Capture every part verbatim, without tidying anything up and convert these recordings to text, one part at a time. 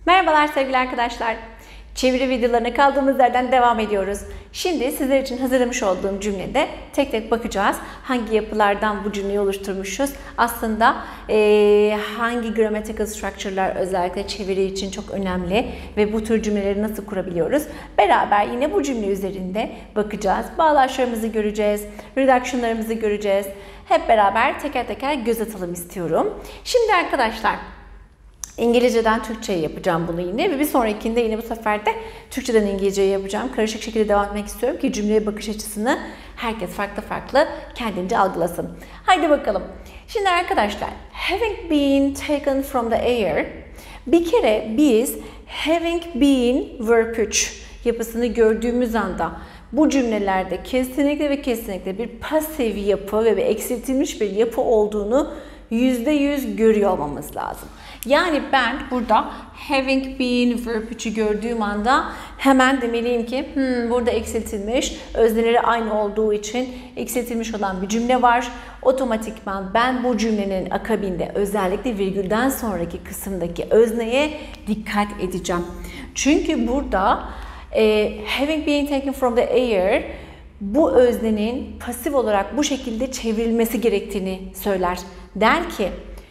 Merhabalar sevgili arkadaşlar. Çeviri videolarına kaldığımız yerden devam ediyoruz. Şimdi sizler için hazırlamış olduğum cümlede tek tek bakacağız. Hangi yapılardan bu cümleyi oluşturmuşuz? Aslında e, hangi grammatical structure'lar özellikle çeviri için çok önemli ve bu tür cümleleri nasıl kurabiliyoruz? Beraber yine bu cümle üzerinde bakacağız. Bağlaçlarımızı göreceğiz, reduction'larımızı göreceğiz. Hep beraber teker teker göz atalım istiyorum. Şimdi arkadaşlar, İngilizceden Türkçe'ye yapacağım bunu yine ve bir sonrakinde yine bu sefer de Türkçeden İngilizce'ye yapacağım. Karışık şekilde devam etmek istiyorum ki cümleye bakış açısını herkes farklı farklı kendince algılasın. Haydi bakalım. Şimdi arkadaşlar, having been taken from the air, bir kere biz having been verb üç yapısını gördüğümüz anda bu cümlelerde kesinlikle ve kesinlikle bir pasif yapı ve bir eksiltilmiş bir yapı olduğunu yüzde yüz görüyor olmamız lazım. Yani ben burada having been verb üçü gördüğüm anda hemen demeliyim ki hmm, burada eksiltilmiş, özneleri aynı olduğu için eksiltilmiş olan bir cümle var. Otomatikman ben bu cümlenin akabinde özellikle virgülden sonraki kısımdaki özneye dikkat edeceğim. Çünkü burada e, having been taken from the air bu öznenin pasif olarak bu şekilde çevrilmesi gerektiğini söyler. Der ki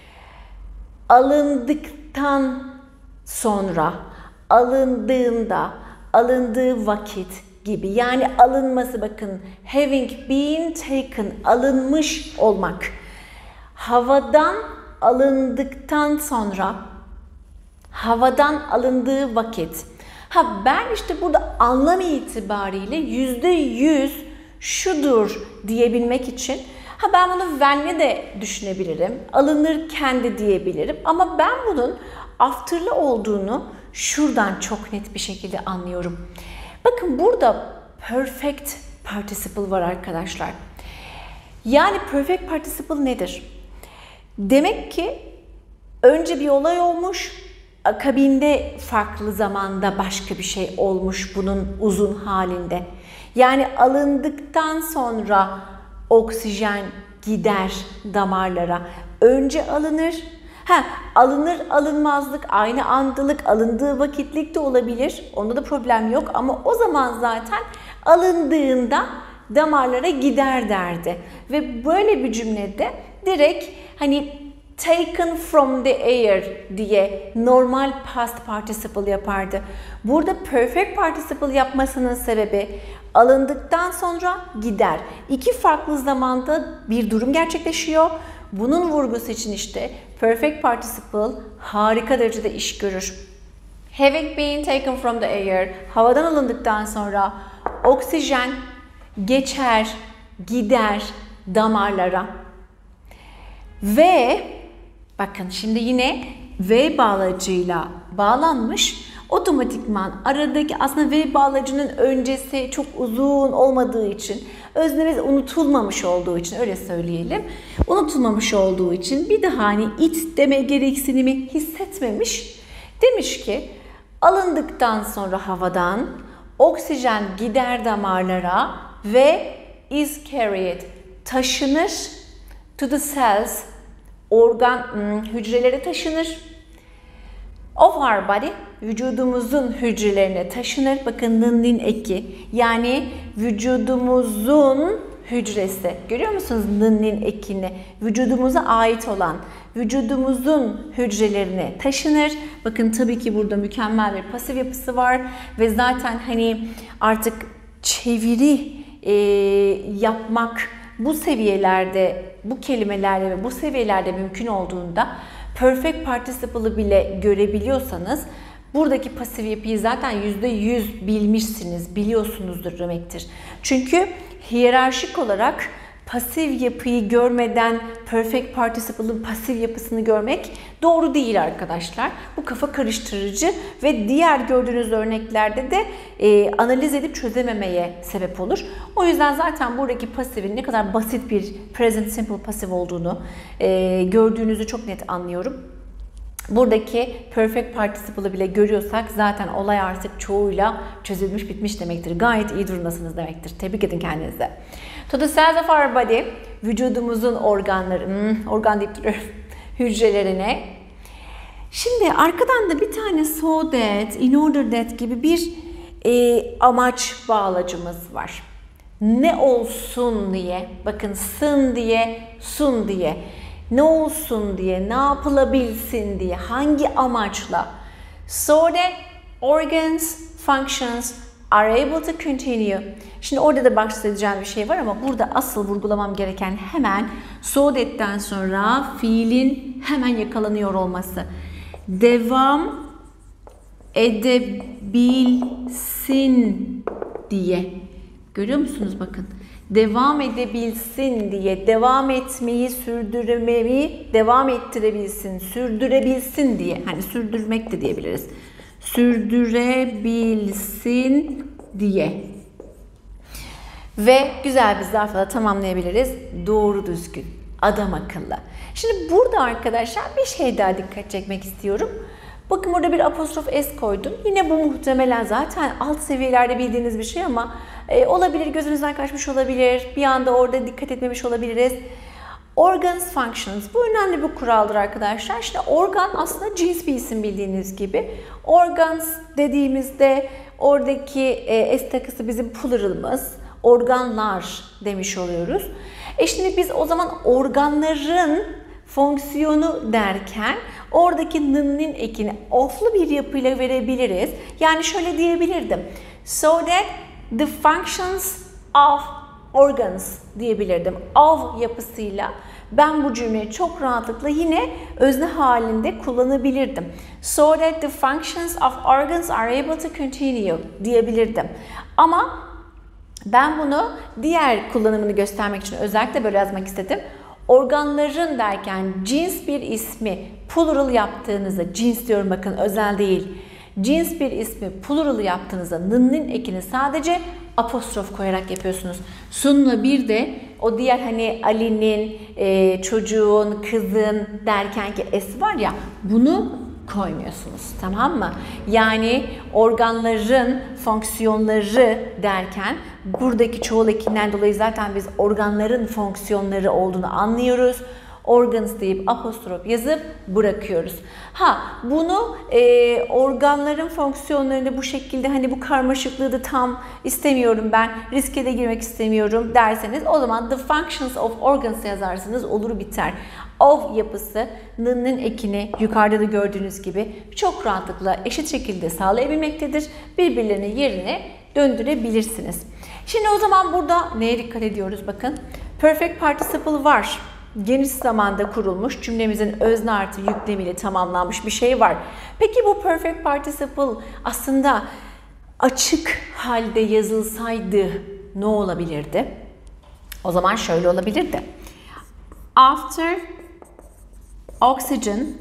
alındıktan sonra, alındığında, alındığı vakit gibi. Yani alınması, bakın, having been taken, alınmış olmak. Havadan alındıktan sonra, havadan alındığı vakit. Ha ben işte burada anlam itibariyle yüzde yüz şudur diyebilmek için ha ben bunu when'le de düşünebilirim, alınırken de diyebilirim ama ben bunun after'lı olduğunu şuradan çok net bir şekilde anlıyorum. Bakın burada perfect participle var arkadaşlar. Yani perfect participle nedir? Demek ki önce bir olay olmuş, akabinde farklı zamanda başka bir şey olmuş bunun uzun halinde. Yani alındıktan sonra oksijen gider damarlara. Önce alınır. Ha, alınır alınmazlık, aynı andılık, alındığı vakitlik de olabilir. Onda da problem yok ama o zaman zaten alındığında damarlara gider derdi. Ve böyle bir cümlede direkt hani taken from the air diye normal past participle yapardı. Burada perfect participle yapmasının sebebi alındıktan sonra gider. İki farklı zamanda bir durum gerçekleşiyor. Bunun vurgusu için işte perfect participle harika derecede iş görür. Having been taken from the air, havadan alındıktan sonra oksijen geçer, gider damarlara. Ve bakın şimdi yine V bağlacıyla bağlanmış. Otomatikman aradaki aslında V bağlacının öncesi çok uzun olmadığı için, öznemiz unutulmamış olduğu için öyle söyleyelim. Unutulmamış olduğu için bir daha hani it deme gereksinimi hissetmemiş. Demiş ki alındıktan sonra havadan oksijen gider damarlara ve is carried taşınır to the cells organ hücrelere taşınır. Of our body, vücudumuzun hücrelerine taşınır. Bakın nın eki. Yani vücudumuzun hücresi. Görüyor musunuz nın ekini? Vücudumuza ait olan vücudumuzun hücrelerine taşınır. Bakın tabii ki burada mükemmel bir pasif yapısı var. Ve zaten hani artık çeviri e, yapmak bu seviyelerde, bu kelimelerle ve bu seviyelerde mümkün olduğunda perfect participle'ı bile görebiliyorsanız buradaki pasif yapıyı zaten yüzde yüz bilmişsiniz, biliyorsunuzdur demektir. Çünkü hiyerarşik olarak pasif yapıyı görmeden perfect participle'ın pasif yapısını görmek doğru değil arkadaşlar. Bu kafa karıştırıcı ve diğer gördüğünüz örneklerde de e, analiz edip çözememeye sebep olur. O yüzden zaten buradaki pasifin ne kadar basit bir present simple pasif olduğunu e, gördüğünüzü çok net anlıyorum. Buradaki perfect participle'ı bile görüyorsak zaten olay artık çoğuyla çözülmüş bitmiş demektir. Gayet iyi durumdasınız demektir. Tebrik edin kendinize. To the cells of our body, vücudumuzun organları, hmm, organ deyip duruyorum, hücrelerine Şimdi arkadan da bir tane so that, in order that gibi bir e, amaç bağlacımız var. Ne olsun diye, bakın sın diye, sun diye, ne olsun diye, ne yapılabilsin diye, hangi amaçla? So that organs, functions are able to continue. Şimdi orada da bahsedeceğim bir şey var ama burada asıl vurgulamam gereken hemen so that'ten sonra fiilin hemen yakalanıyor olması. Devam edebilsin diye. Görüyor musunuz bakın? Devam edebilsin diye, devam etmeyi, sürdürmeyi, devam ettirebilsin, sürdürebilsin diye. Hani sürdürmek de diyebiliriz. Sürdürebilsin diye. Ve güzel bir zarfla tamamlayabiliriz. Doğru düzgün, adam akıllı. Şimdi burada arkadaşlar bir şey daha dikkat çekmek istiyorum. Bakın burada bir apostrof s koydum. Yine bu muhtemelen zaten alt seviyelerde bildiğiniz bir şey ama e, olabilir, gözünüzden kaçmış olabilir. Bir anda orada dikkat etmemiş olabiliriz. Organs, functions. Bu önemli bir kuraldır arkadaşlar. Şimdi organ aslında cins bir isim bildiğiniz gibi. Organs dediğimizde oradaki e, s takısı bizim pluralımız. Organlar demiş oluyoruz. E şimdi biz o zaman organların fonksiyonu derken oradaki n'nin ekini of'lu bir yapıyla verebiliriz. Yani şöyle diyebilirdim. So that the functions of organs diyebilirdim. Of yapısıyla ben bu cümleyi çok rahatlıkla yine özne halinde kullanabilirdim. So that the functions of organs are able to continue diyebilirdim. Ama ben bunu diğer kullanımını göstermek için özellikle böyle yazmak istedim. Organların derken cins bir ismi plural yaptığınızda, cins diyorum bakın özel değil, cins bir ismi plural yaptığınızda n'nin ekini sadece apostrof koyarak yapıyorsunuz. Sunla bir de o diğer hani Ali'nin, e, çocuğun, kızın derken ki s var ya, bunu koymuyorsunuz, tamam mı? Yani organların fonksiyonları derken buradaki çoğul ekinden dolayı zaten biz organların fonksiyonları olduğunu anlıyoruz. Organs deyip apostrof yazıp bırakıyoruz. Ha bunu e, organların fonksiyonlarını bu şekilde hani bu karmaşıklığı da tam istemiyorum ben, riske de girmek istemiyorum derseniz o zaman the functions of organs yazarsınız, olur biter. Of yapısı n'nin ekini yukarıda da gördüğünüz gibi çok rahatlıkla eşit şekilde sağlayabilmektedir. Birbirlerinin yerine döndürebilirsiniz. Şimdi o zaman burada neye dikkat ediyoruz bakın. Perfect participle var. Geniş zamanda kurulmuş, cümlemizin özne artı yüklemiyle tamamlanmış bir şey var. Peki bu perfect participle aslında açık halde yazılsaydı ne olabilirdi? O zaman şöyle olabilirdi. After oxygen.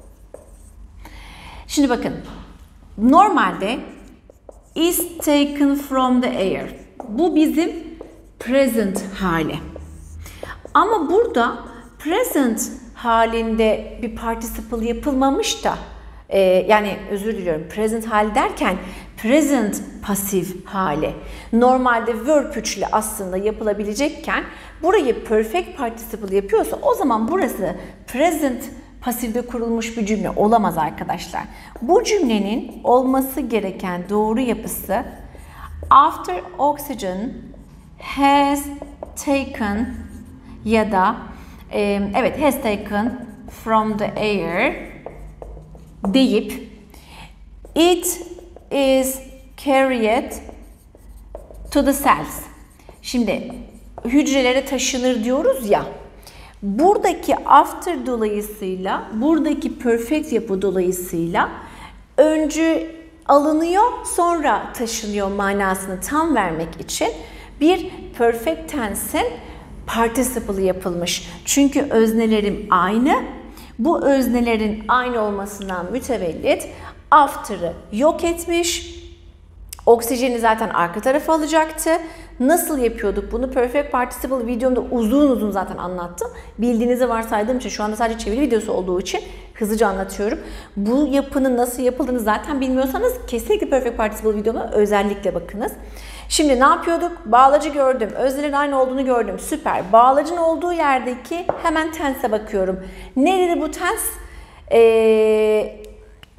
Şimdi bakın. Normalde is taken from the air. Bu bizim present hali. Ama burada present halinde bir participle yapılmamış da e, yani özür diliyorum, present hali derken present pasif hali. Normalde verb üçlü aslında yapılabilecekken burayı perfect participle yapıyorsa o zaman burası present pasifde kurulmuş bir cümle olamaz arkadaşlar. Bu cümlenin olması gereken doğru yapısı after oxygen has taken ya da e, evet has taken from the air deyip it is carried to the cells. Şimdi hücrelere taşınır diyoruz ya. Buradaki after dolayısıyla, buradaki perfect yapı dolayısıyla öncü alınıyor, sonra taşınıyor manasını tam vermek için bir perfect tense'in participle yapılmış. Çünkü öznelerim aynı. Bu öznelerin aynı olmasından mütevellit after'ı yok etmiş. Oksijeni zaten arka tarafa alacaktı. Nasıl yapıyorduk bunu? Perfect participle videomda uzun uzun zaten anlattım. Bildiğinizi varsaydığım için şu anda sadece çeviri videosu olduğu için hızlıca anlatıyorum. Bu yapının nasıl yapıldığını zaten bilmiyorsanız kesinlikle perfect participle videoma özellikle bakınız. Şimdi ne yapıyorduk? Bağlacı gördüm. Öznelerin aynı olduğunu gördüm. Süper. Bağlacın olduğu yerdeki hemen tense'e bakıyorum. Nedir bu tense? Ee,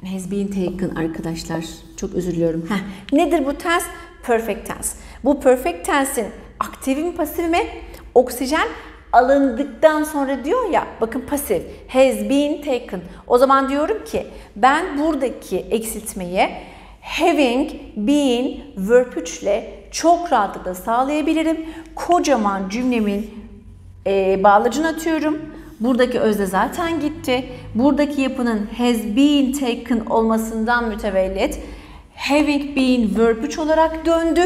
Has been taken arkadaşlar. Çok özür diliyorum. Heh. Nedir bu tense? Perfect tense. Bu perfect tense'in aktifi mi pasifi mi? Oksijen alındıktan sonra diyor ya, bakın pasif, has been taken. O zaman diyorum ki ben buradaki eksiltmeyi having been verb üç ile çok rahatlıkla sağlayabilirim. Kocaman cümlemin e, bağlacını atıyorum. Buradaki özne zaten gitti. Buradaki yapının has been taken olmasından mütevellit having been verb üç olarak döndü.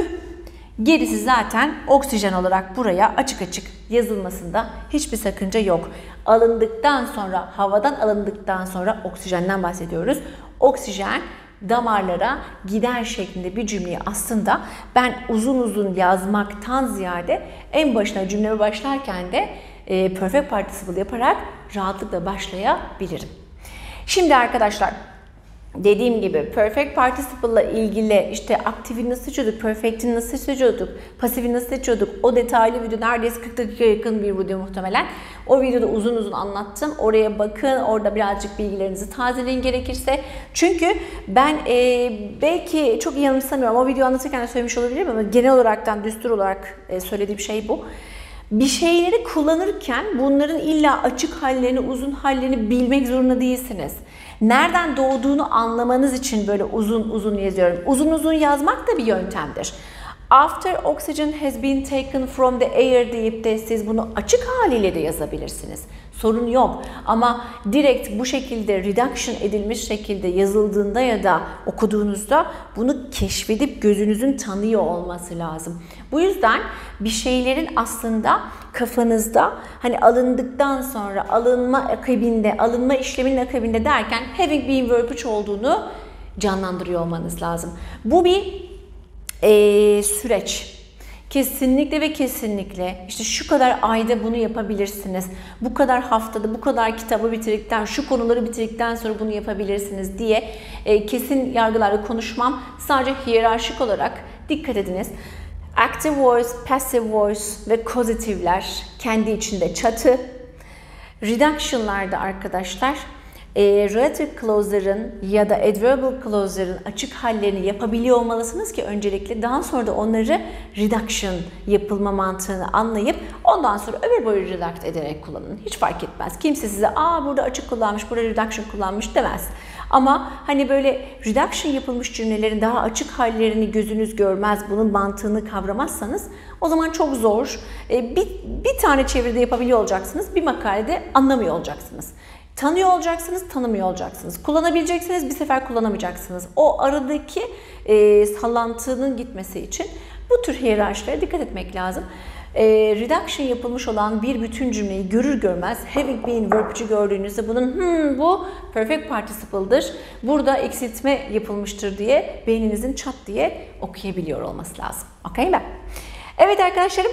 Gerisi zaten oksijen olarak buraya açık açık yazılmasında hiçbir sakınca yok. Alındıktan sonra, havadan alındıktan sonra oksijenden bahsediyoruz. Oksijen damarlara gider şeklinde bir cümleyi aslında ben uzun uzun yazmaktan ziyade en başına cümleme başlarken de e, perfect participle yaparak rahatlıkla başlayabilirim. Şimdi arkadaşlar, dediğim gibi perfect participle ile ilgili işte aktifi nasıl seçiyorduk, perfect'i nasıl seçiyorduk, pasifi nasıl seçiyorduk, o detaylı video neredeyse kırk dakikaya yakın bir video muhtemelen. O videoda uzun uzun anlattım. Oraya bakın, orada birazcık bilgilerinizi tazeleyin gerekirse. Çünkü ben e, belki çok iyi yanılsamıyorum, o videoyu anlatırken de söylemiş olabilirim ama genel olaraktan düstur olarak e, söylediğim şey bu. Bir şeyleri kullanırken bunların illa açık hallerini, uzun hallerini bilmek zorunda değilsiniz. Nereden doğduğunu anlamanız için böyle uzun uzun yazıyorum. Uzun uzun yazmak da bir yöntemdir. After oxygen has been taken from the air deyip de siz bunu açık haliyle de yazabilirsiniz. Sorun yok. Ama direkt bu şekilde reduction edilmiş şekilde yazıldığında ya da okuduğunuzda bunu keşfedip gözünüzün tanıyor olması lazım. Bu yüzden bir şeylerin aslında kafanızda hani alındıktan sonra alınma akabinde, alınma işleminin akabinde derken having been verb üç olduğunu canlandırıyor olmanız lazım. Bu bir Ee, süreç. Kesinlikle ve kesinlikle işte şu kadar ayda bunu yapabilirsiniz. Bu kadar haftada bu kadar kitabı bitirdikten, şu konuları bitirdikten sonra bunu yapabilirsiniz diye e, kesin yargılarla konuşmam. Sadece hiyerarşik olarak dikkat ediniz. Active voice, passive voice ve causatifler kendi içinde çatı. Reduction'larda arkadaşlar E, relative clause'ların ya da adverbial clause'ların açık hallerini yapabiliyor olmalısınız ki öncelikle daha sonra da onları reduction yapılma mantığını anlayıp ondan sonra ömür boyu redact ederek kullanın. Hiç fark etmez. Kimse size aa burada açık kullanmış, burada reduction kullanmış demez. Ama hani böyle reduction yapılmış cümlelerin daha açık hallerini gözünüz görmez, bunun mantığını kavramazsanız o zaman çok zor. E, bir, bir tane çeviride yapabiliyor olacaksınız, bir makalede anlamıyor olacaksınız. Tanıyor olacaksınız, tanımıyor olacaksınız. Kullanabileceksiniz, bir sefer kullanamayacaksınız. O aradaki e, sallantının gitmesi için bu tür hiyerarşilere dikkat etmek lazım. E, reduction yapılmış olan bir bütün cümleyi görür görmez having been verb üçü gördüğünüzde bunun hmm, bu perfect participle'dır, burada eksiltme yapılmıştır diye beyninizin çat diye okuyabiliyor olması lazım. Okey mi? Evet arkadaşlarım.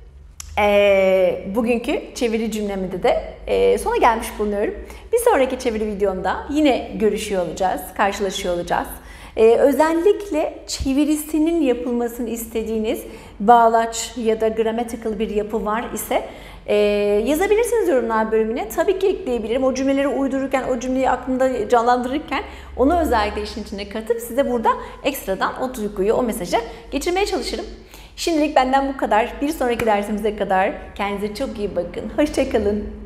E, bugünkü çeviri cümlemde de e, sona gelmiş bulunuyorum. Bir sonraki çeviri videomda yine görüşüyor olacağız, karşılaşıyor olacağız. E, özellikle çevirisinin yapılmasını istediğiniz bağlaç ya da grammatical bir yapı var ise e, yazabilirsiniz yorumlar bölümüne. Tabii ki ekleyebilirim. O cümleleri uydururken, o cümleyi aklımda canlandırırken onu özellikle işin içine katıp size burada ekstradan o duyguyu, o mesajı geçirmeye çalışırım. Şimdilik benden bu kadar. Bir sonraki dersimize kadar kendinize çok iyi bakın. Hoşça kalın.